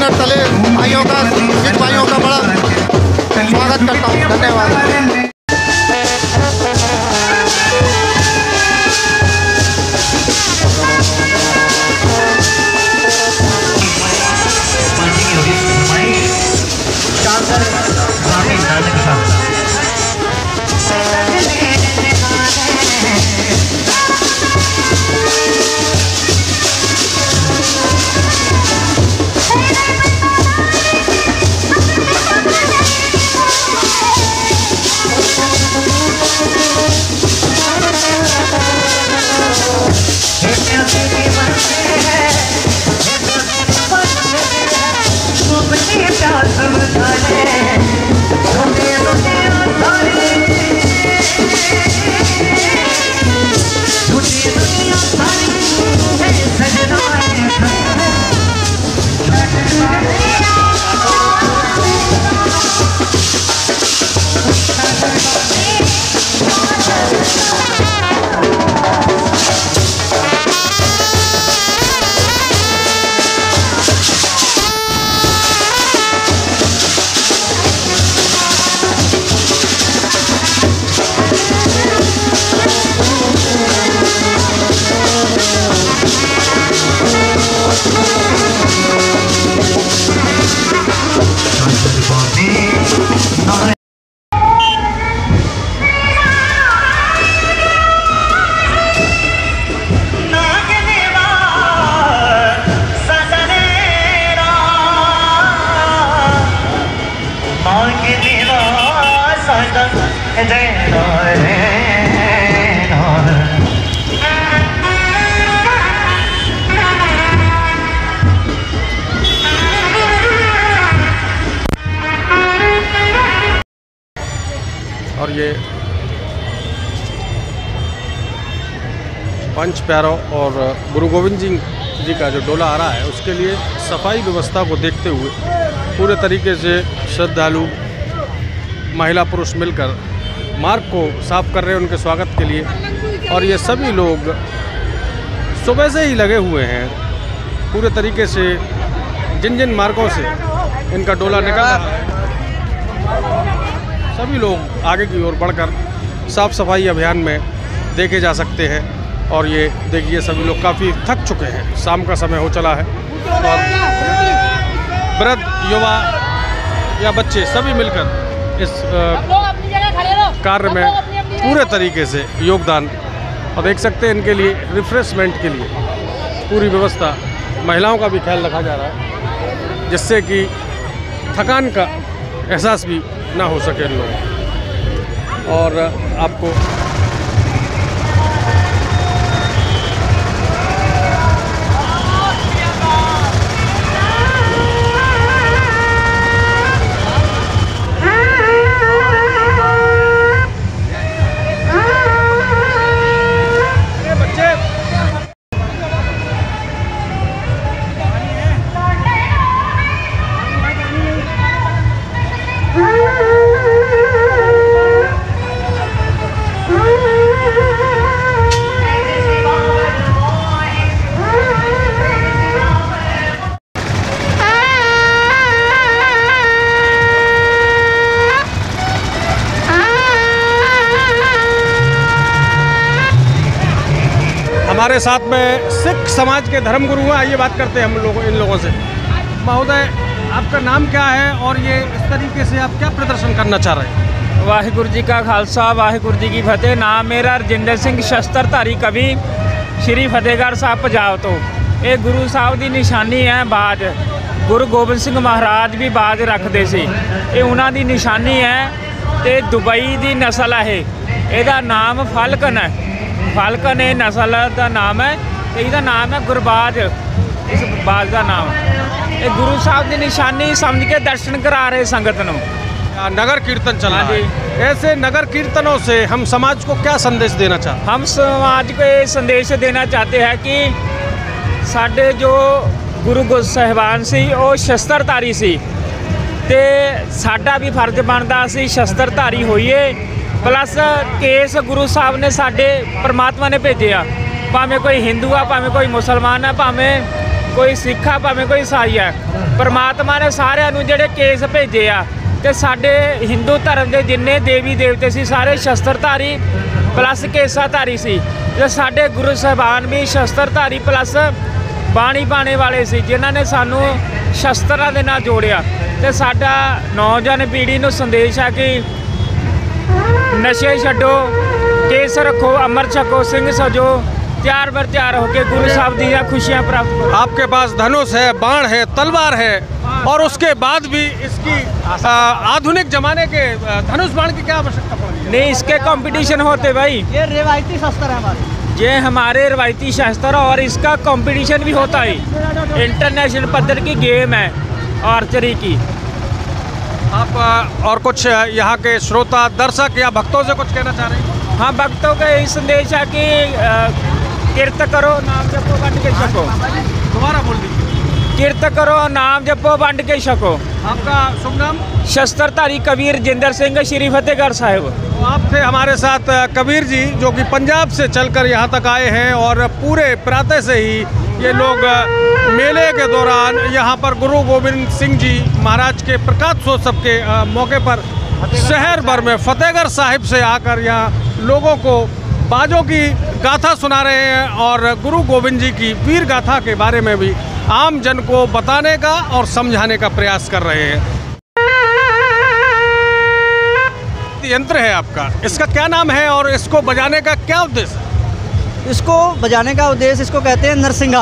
Minute तले भाइयों का, सिख भाइयों का बड़ा स्वागत करता हूँ। धन्यवाद। और ये पंच प्यारों और गुरु गोविंद जी का जो डोला आ रहा है, उसके लिए सफाई व्यवस्था को देखते हुए पूरे तरीके से श्रद्धालु महिला पुरुष मिलकर मार्ग को साफ कर रहे हैं उनके स्वागत के लिए। और ये सभी लोग सुबह से ही लगे हुए हैं पूरे तरीके से, जिन जिन मार्गों से इनका डोला निकल रहा है सभी लोग आगे की ओर बढ़कर साफ सफाई अभियान में देखे जा सकते हैं। और ये देखिए सभी लोग काफ़ी थक चुके हैं, शाम का समय हो चला है और वृद्ध युवा या बच्चे सभी मिलकर इस कार्य में पूरे तरीके से योगदान, और देख सकते हैं इनके लिए रिफ्रेशमेंट के लिए पूरी व्यवस्था, महिलाओं का भी ख्याल रखा जा रहा है जिससे कि थकान का एहसास भी ना हो सके इन लोगों। और आपको हमारे साथ में सिख समाज के धर्मगुरु हैं। आइए बात करते हैं इन लोगों से। महोदय, आपका नाम क्या है और ये इस तरीके से आप क्या प्रदर्शन करना चाह रहे हैं? वाहिगुरु जी का खालसा, वाहिगुरु जी की फतेह। नाम मेरा रजिंदर सिंह, शस्त्रधारी कवि, श्री फतेहगढ़ साहब पंजाब तो। ये गुरु साहब की निशानी है बाज। गुरु गोबिंद सिंह महाराज भी बाज रखते सी, ये उन्हों की निशानी है। तो दुबई की नस्ल है, इसका नाम फाल्कन है। फाल्कन ये नस्ल का नाम है, तो इसका नाम है गुरबाज, इस बाज का नाम। ये गुरु साहब की निशानी समझ के दर्शन करा रहे संगत को। नगर कीर्तन चल रहा है, ऐसे नगर कीर्तनों से हम समाज को क्या संदेश देना चाहते हैं? हम समाज को ये संदेश देना चाहते हैं कि साढ़े जो गुरु साहिबान से वो शस्त्रधारी सी, ते साडा भी फर्ज बनता सी शस्त्रधारी होइए। प्लस केस गुरु साहब ने साडे परमात्मा ने भेजे आ, भावें कोई हिंदू आ, भावें कोई मुसलमान है, भावें ਕੋਈ ਸਿੱਖ ਆ ਭਾਵੇਂ ਕੋਈ ਈਸਾਈ ਆ, ਪਰਮਾਤਮਾ ਨੇ ਸਾਰਿਆਂ ਨੂੰ ਜਿਹੜੇ ਕੇਸ ਭੇਜੇ ਆ ਤੇ ਸਾਡੇ ਹਿੰਦੂ ਧਰਮ ਦੇ ਜਿੰਨੇ ਦੇਵੀ ਦੇਵਤੇ ਸੀ ਸਾਰੇ ਸ਼ਸਤਰਧਾਰੀ ਪਲੱਸ ਕੇਸਾਧਾਰੀ ਸੀ, ਤੇ ਸਾਡੇ ਗੁਰੂ ਸਾਹਿਬਾਨ ਵੀ ਸ਼ਸਤਰਧਾਰੀ ਪਲੱਸ ਬਾਣੀ ਬਾਣੇ ਵਾਲੇ ਸੀ, ਜਿਨ੍ਹਾਂ ਨੇ ਸਾਨੂੰ ਸ਼ਸਤਰਾਂ ਦੇ ਨਾਲ ਜੋੜਿਆ। ਤੇ ਸਾਡਾ ਨੌਜਵਾਨ ਪੀੜ੍ਹੀ ਨੂੰ ਸੰਦੇਸ਼ ਆ ਕਿ ਨਸ਼ੇ ਛੱਡੋ, ਕੇਸ ਰੱਖੋ, ਅੰਮ੍ਰਿਤ ਛਕੋ, ਸਿੰਘ ਸਜੋ, त्यार बर त्यार होके गुरु साहब दी खुशियाँ प्राप्त करो। आपके पास धनुष है, बाण है, तलवार है, और उसके बाद भी इसकी आधुनिक जमाने के धनुष बाण की क्या आवश्यकता पड़ती है? नहीं, इसके कंपटीशन होते भाई, ये रिवायती शस्त्र है हमारे, ये हमारे रिवायती शस्त्र, और इसका कंपटीशन भी होता है, इंटरनेशनल पद्धति की गेम है आर्चरी की। आप और कुछ यहाँ के श्रोता दर्शक या भक्तों से कुछ कहना चाह रहे हैं? हाँ, भक्तों का यही संदेश है कि किरत करो, नाम जपो, वंड के छको। दोबारा बोल दीजिए। किरत करो, नाम जपो, वंड के छको। आपका शुभ नाम? शस्त्रधारी कबीर जिंदर सिंह, श्री फतेहगढ़ साहिब। तो आप थे हमारे साथ कबीर जी, जो कि पंजाब से चलकर यहाँ तक आए हैं, और पूरे प्रातः से ही ये लोग मेले के दौरान यहाँ पर गुरु गोविंद सिंह जी महाराज के प्रकाशोत्सव के मौके पर शहर भर में फतेहगढ़ साहिब से आकर यहाँ लोगों को बाजों की गाथा सुना रहे हैं, और गुरु गोविंद जी की वीर गाथा के बारे में भी आम जन को बताने का और समझाने का प्रयास कर रहे हैं। यंत्र है आपका, इसका क्या नाम है और इसको बजाने का क्या उद्देश्य? इसको बजाने का उद्देश्य, इसको कहते हैं नरसिंगा।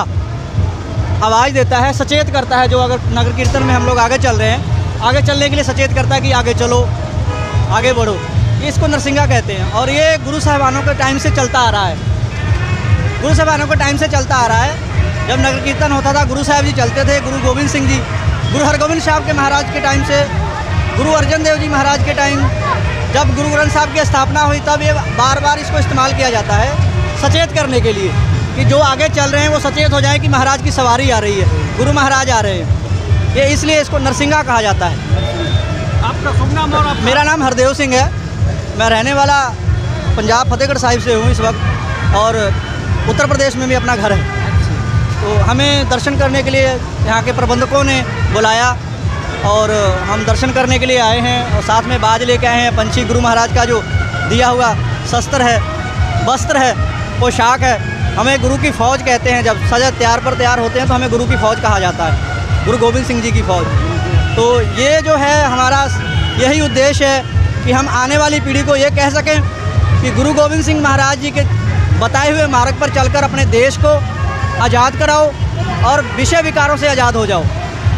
आवाज़ देता है, सचेत करता है, जो अगर नगर कीर्तन में हम लोग आगे चल रहे हैं, आगे चलने के लिए सचेत करता है कि आगे चलो, आगे बढ़ो, इसको नरसिंगा कहते हैं। और ये गुरु साहिबानों के टाइम से चलता आ रहा है, गुरु साहिबानों के टाइम से चलता आ रहा है। जब नगर कीर्तन होता था, गुरु साहब जी चलते थे, गुरु गोविंद सिंह जी, गुरु हरगोविंद साहब के महाराज के टाइम से, गुरु अर्जन देव जी महाराज के टाइम, जब गुरु ग्रंथ साहब की स्थापना हुई, तब ये बार बार इसको इस्तेमाल किया जाता है सचेत करने के लिए, कि जो आगे चल रहे हैं वो सचेत हो जाए कि महाराज की सवारी आ रही है, गुरु महाराज आ रहे हैं। ये इसलिए इसको नरसिंगा कहा जाता है। आपका शुभ नाम? और मेरा नाम हरदेव सिंह है, मैं रहने वाला पंजाब फतेहगढ़ साहिब से हूँ इस वक्त, और उत्तर प्रदेश में भी अपना घर है। तो हमें दर्शन करने के लिए यहाँ के प्रबंधकों ने बुलाया, और हम दर्शन करने के लिए आए हैं, और साथ में बाज लेके आए हैं, पंछी गुरु महाराज का जो दिया हुआ शस्त्र है, वस्त्र है, पोशाक है। हमें गुरु की फ़ौज कहते हैं, जब सजा तैयार पर तैयार होते हैं तो हमें गुरु की फ़ौज कहा जाता है, गुरु गोविंद सिंह जी की फ़ौज। तो ये जो है हमारा यही उद्देश्य है कि हम आने वाली पीढ़ी को ये कह सकें कि गुरु गोविंद सिंह महाराज जी के बताए हुए मार्ग पर चलकर अपने देश को आज़ाद कराओ और विषय विकारों से आज़ाद हो जाओ।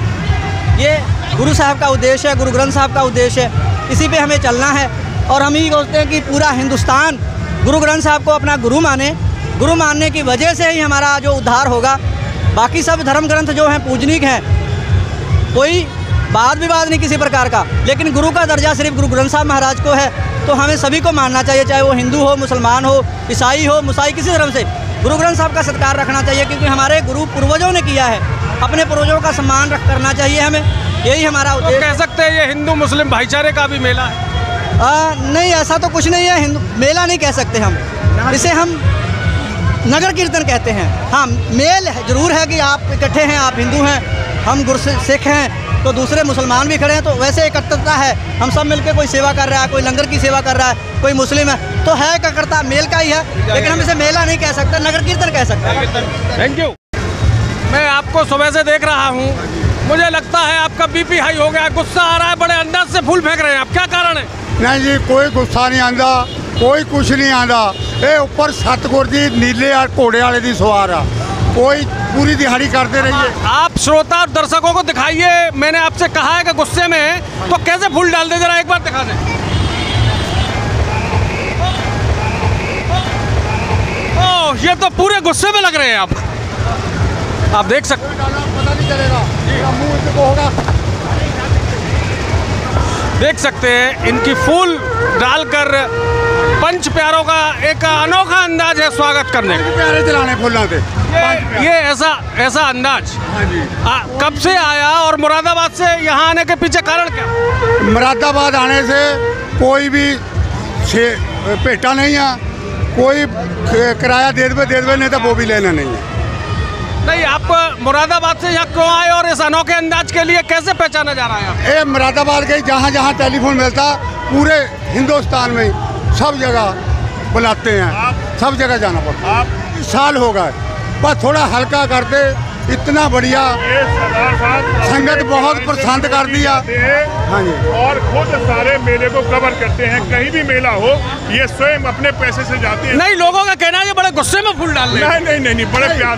ये गुरु साहब का उद्देश्य है, गुरु ग्रंथ साहब का उद्देश्य है, इसी पे हमें चलना है। और हम ही सोचते हैं कि पूरा हिंदुस्तान गुरु ग्रंथ साहब को अपना गुरु माने, गुरु मानने की वजह से ही हमारा जो उद्धार होगा। बाकी सब धर्म ग्रंथ जो हैं पूजनीक हैं, कोई वाद विवाद नहीं किसी प्रकार का, लेकिन गुरु का दर्जा सिर्फ गुरु ग्रंथ साहब महाराज को है, तो हमें सभी को मानना चाहिए, चाहे वो हिंदू हो, मुसलमान हो, ईसाई हो, मुसाई, किसी धर्म से गुरु ग्रंथ साहब का सत्कार रखना चाहिए, क्योंकि हमारे गुरु पूर्वजों ने किया है, अपने पूर्वजों का सम्मान करना चाहिए हमें, यही हमारा उद्देश्य। तो कह सकते हैं ये हिंदू मुस्लिम भाईचारे का भी मेला है? नहीं, ऐसा तो कुछ नहीं है, हिंदू मेला नहीं कह सकते हम, इसे हम नगर कीर्तन कहते हैं। हाँ, मेल जरूर है कि आप इकट्ठे हैं, आप हिंदू हैं, हम सिख हैं, तो दूसरे मुसलमान भी खड़े हैं, तो वैसे एकत्रता है, हम सब मिलकर कोई सेवा कर रहा है, कोई लंगर की सेवा कर रहा है, कोई मुस्लिम है, तो है एकत्रता, मेल का ही है, लेकिन हम इसे मेला नहीं कह सकते, नगर कीर्तन कह सकते हैं। Thank you. मैं आपको सुबह से देख रहा हूँ, मुझे लगता है आपका बीपी हाई हो गया, गुस्सा आ रहा है, बड़े अंदाज से फूल फेंक रहे हैं आप, क्या कारण है? नहीं जी, कोई गुस्सा नहीं आंदा, कोई कुछ नहीं आंदा। ये ऊपर सतगुर दी नीले घोड़े वाले दी सवार आ, कोई पूरी दिहाड़ी करते रहिए। आप श्रोता और दर्शकों को दिखाइए, मैंने आपसे कहा है कि गुस्से में तो कैसे फूल डाल दे, जरा एक बार दिखा दें। ओह, ये तो पूरे गुस्से में लग रहे हैं आप देख सकते हैं, पता नहीं चलेगा, मुंह होगा। देख सकते हैं इनकी फूल डालकर पंच प्यारों का एक अनोखा अंदाज है स्वागत करने का। प्यारे चलाने फूलों से ये ऐसा अंदाज हाँ जी। कब से आया और मुरादाबाद से यहाँ आने के पीछे कारण क्या? मुरादाबाद आने से कोई भी भेटा नहीं है, कोई किराया दे दे नहीं तो वो भी लेना नहीं है। नहीं, आप मुरादाबाद से यहाँ क्यों आए और इस अनोखे अंदाज के लिए कैसे पहचाना जा रहा है? ये मुरादाबाद के जहाँ जहाँ टेलीफोन मिलता पूरे हिंदुस्तान में सब जगह बुलाते हैं, सब जगह जाना पड़ता है। साल हो गए, बस थोड़ा हल्का करते, इतना बढ़िया संगत बहुत पसंद कर दिया। हाँ जी, और खुद सारे मेले को कवर करते हैं, कहीं भी मेला हो ये स्वयं अपने पैसे से जाते हैं। नहीं, लोगों का कहना है ये बड़े गुस्से में फूल डाल रहे हैं। नहीं, बड़े प्यार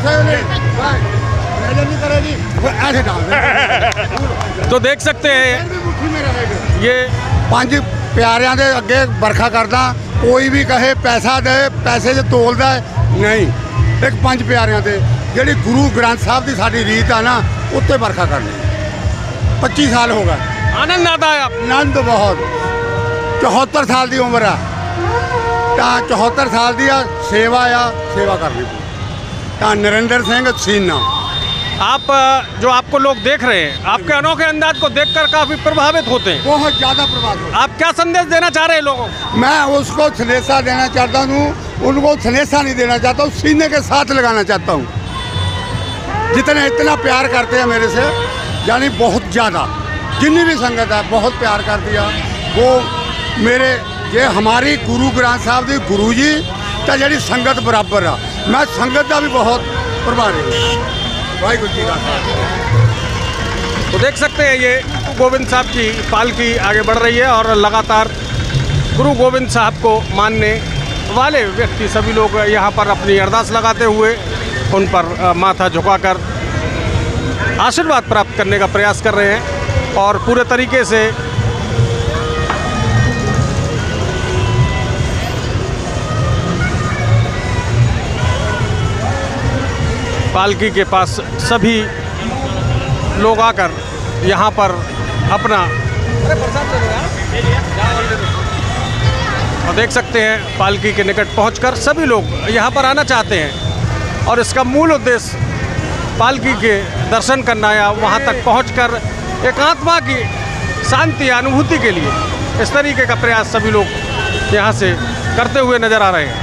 ऐसे डाल तो देख सकते हैं ये 5 प्यारिਆਂ ਦੇ ਅੱਗੇ बरखा करदा, कोई भी कहे पैसा दे, पैसे से तोलदा नहीं। एक 5 प्यारिਆਂ ਦੇ ਜਿਹੜੀ गुरु ग्रंथ साहब की साड़ी रीत है ना, उत्ते बरखा करनी। 25 साल हो गए, आनंद आता है आप? आनंद बहुत। 74 साल की उम्र है, 74 साल की सेवा करनी। नरेंद्र सिंह सीना। आप जो आपको लोग देख रहे हैं, आपके अनोखे अंदाज को देखकर काफी प्रभावित होते हैं। बहुत ज़्यादा प्रभावित। आप क्या संदेश देना चाह रहे हैं लोगों को? मैं उसको संदेशा देना चाहता हूँ, उनको संदेशा नहीं देना चाहता हूँ, सीने के साथ लगाना चाहता हूँ। जितने इतना प्यार करते हैं मेरे से, यानी बहुत ज़्यादा, जितनी भी संगत है बहुत प्यार कर दिया। वो मेरे ये हमारी गुरु ग्रंथ साहब की गुरु जी तो जी संगत बराबर है। मैं संगत का भी बहुत प्रभावी हूँ। वाहिगुरू जी का खालसा। तो देख सकते हैं ये गोविंद साहब की पालकी आगे बढ़ रही है और लगातार गुरु गोविंद साहब को मानने वाले व्यक्ति सभी लोग यहाँ पर अपनी अरदास लगाते हुए उन पर माथा झुकाकर आशीर्वाद प्राप्त करने का प्रयास कर रहे हैं। और पूरे तरीके से पालकी के पास सभी लोग आकर यहाँ पर अपना और देख सकते हैं पालकी के निकट पहुंचकर सभी लोग यहाँ पर आना चाहते हैं और इसका मूल उद्देश्य पालकी के दर्शन करना या वहाँ तक पहुंचकर एकात्मा की शांति अनुभूति के लिए इस तरीके का प्रयास सभी लोग यहाँ से करते हुए नज़र आ रहे हैं।